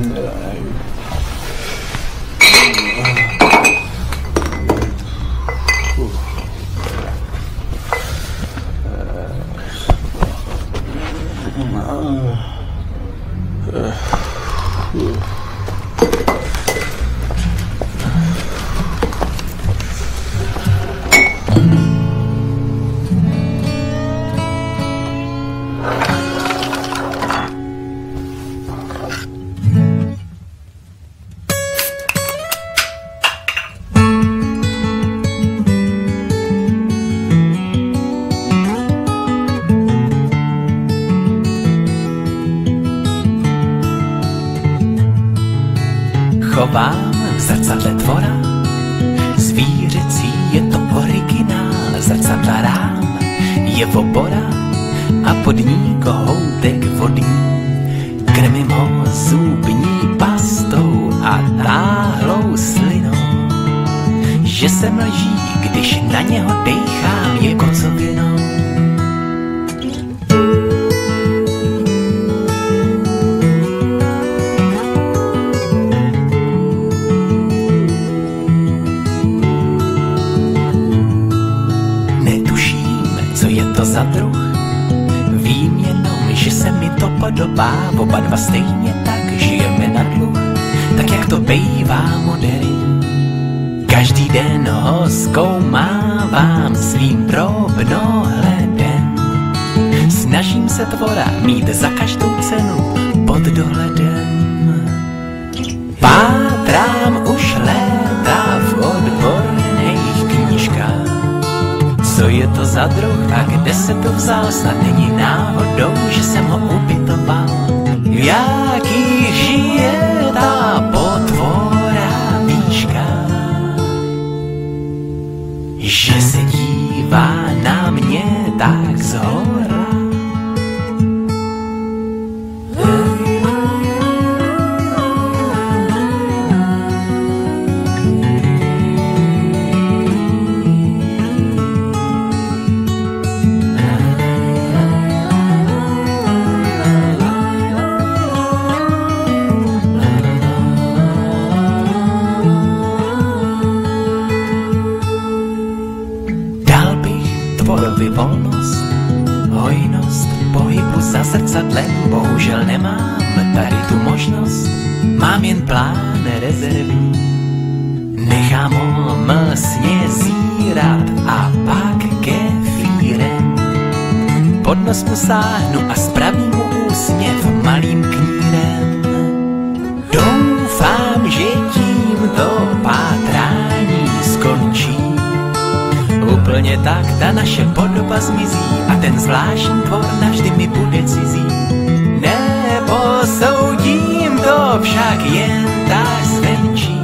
Chovám v zrcadle tvora, zvířecí je to originál, zrcadla rám je obora a pod ní kohoutek vodní. Krmím ho zubní pastou a táhlou slinou, že se mlží, když na něho dejchám, je kocovinou. To za druh, vím jenom, že se mi to podobá, oba dva stejně tak žijeme na dluh, tak jak to bejvá moderní. Každý den ho zkoumávám svým drobnohledem, snažím se tvora mít za každou cenu pod dohledem. Pátrám už léta v odborných knížkách, co je to za druh a kde se to vzal, snad není náhodou, že jsem ho ubytoval. V jakých žije ta potvora výška, že se dívá na mě tak zhora. Tvorovi volnost, hojnost, pohybu za zrcadlem, bohužel nemám tady tu možnost, mám jen plán rezervy. Nechám ho mlsně zírat a pak kefírem pod nos mu sáhnu a spravím mu úsměv malým knírem. Doufám, že tímto pátrání skončí. Úplně tak ta naše podoba zmizí a ten zvláštní tvor navždy mi bude cizí. Neposoudím to však jen tak zvenčí.